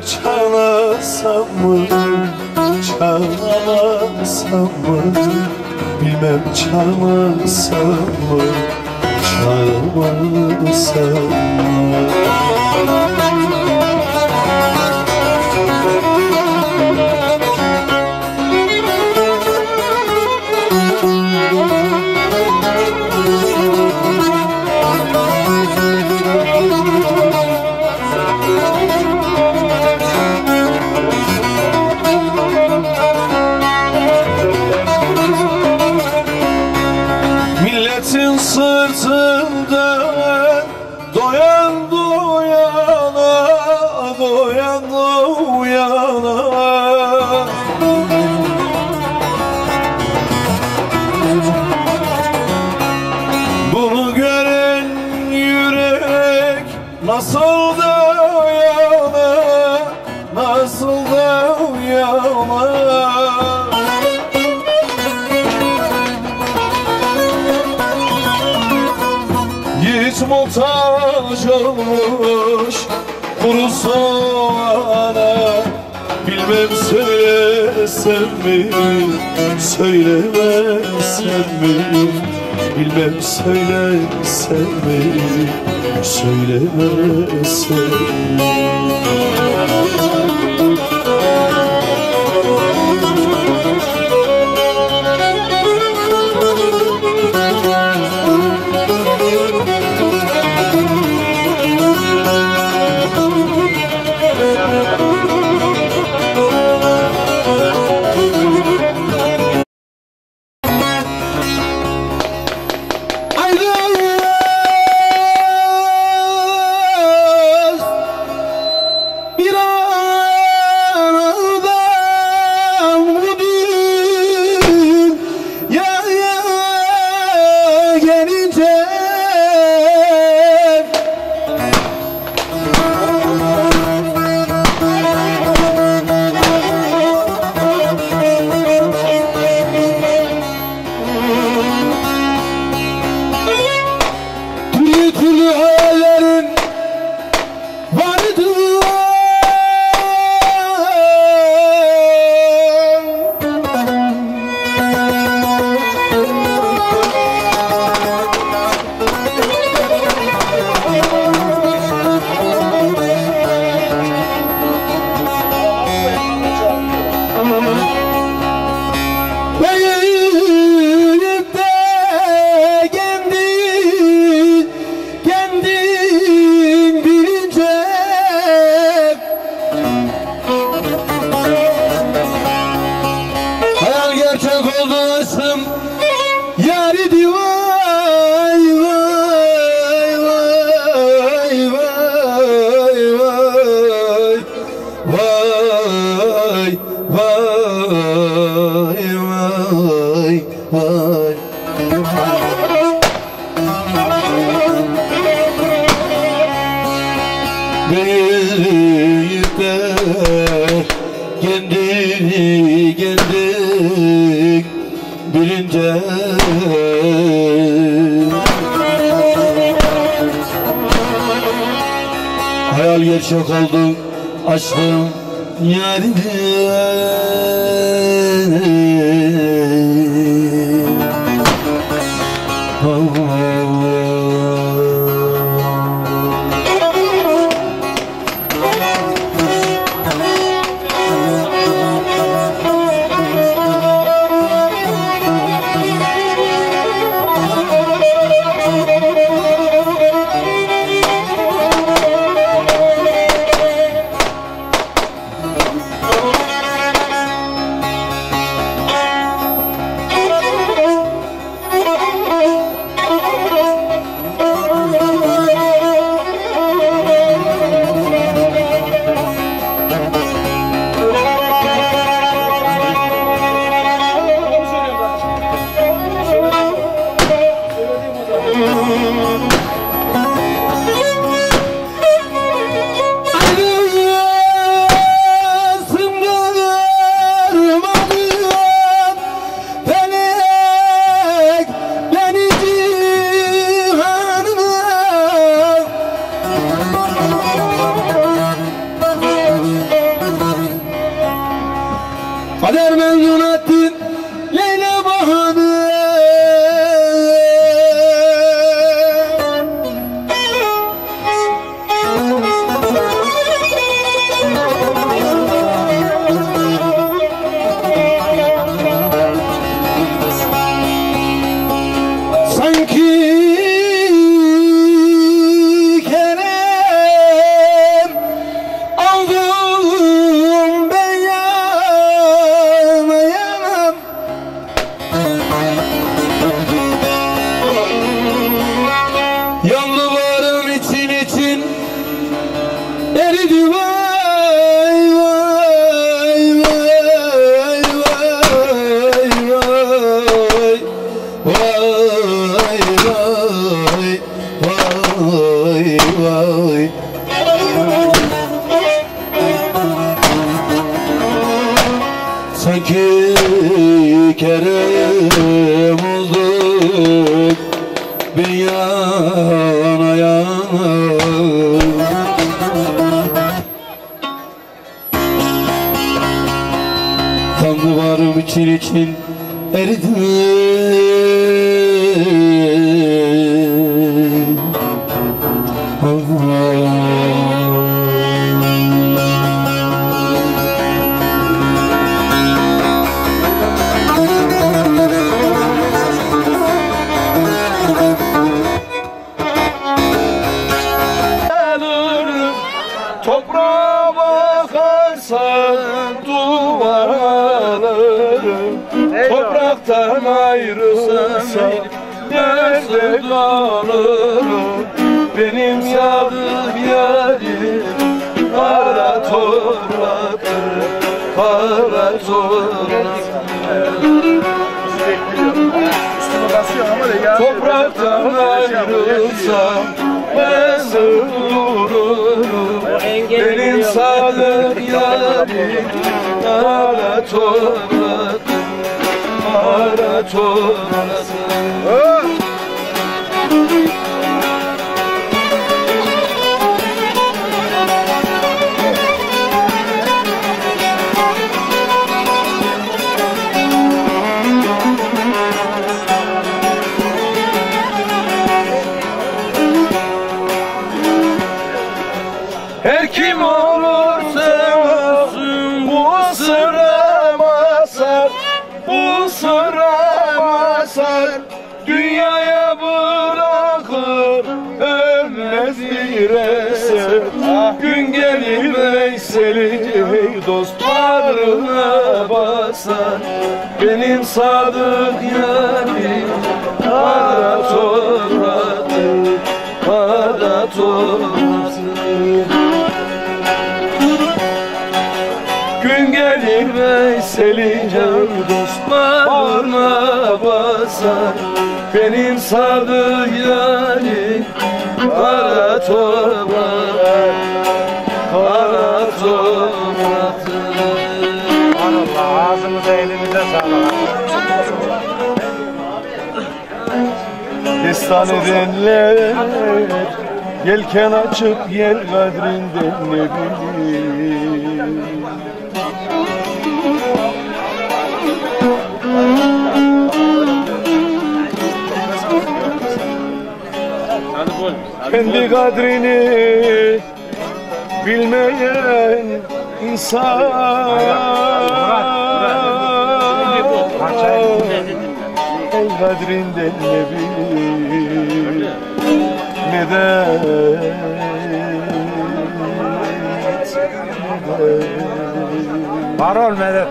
çalasam mı, çalasam mı? Bilmem çalasam mı, çalmasam mı? Milletin sırtında doyan doyana, doyan doyana. Bunu gören yürek nasıl da yana, nasıl da yana. Hiç muhtaç olmuş kuru soğana. Bilmem söylesem mi, söylemesem mi? Bilmem söylesem mi, söylemesem mi? Büyük de kendi bilince hayal gerçek oldu aşkım yarim. Kader mezun ettin Leyla Bahanı. Sanki Kerem olduk bir yana yana. Kanlı varım için eridim. Toprağa bakarsan duvarlarım, topraktan ayrılsam nerede kalırım? Benim yadım yarim kara topraktır, kara topraktır. Topraktan ayrılsam ben dururum. Benim sadık yarim kara topraktır, kara topraktır. Her kim olursa olsun bu sıra masar, bu sıra masar, dünyaya bırakır ölmez bir eser. Gün gelir Veysel'i dostlarına basar, benim sadık yarim kara topraktır, kara topraktır. Gün gelir Veysel'i can dostlarına basar, benim sadık yarim kara toprak, kara topraktır. Allah ağzımıza elimize sağlık. Destan edenler yelken açıp yer kadrinden ne bilir. Kendi kadrini bilmeyen insan el kadrinden ne bilir, medet. Var ol medet.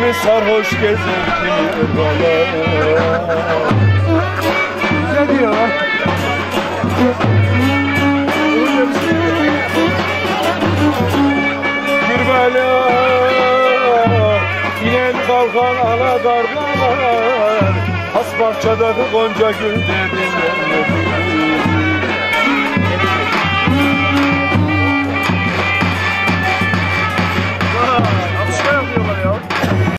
kimi sarhoş gezer kimi oralar. Ne diyor lan? Bir bela inen kalkan ana kargalar, has bahçedeki gonca gül dedin.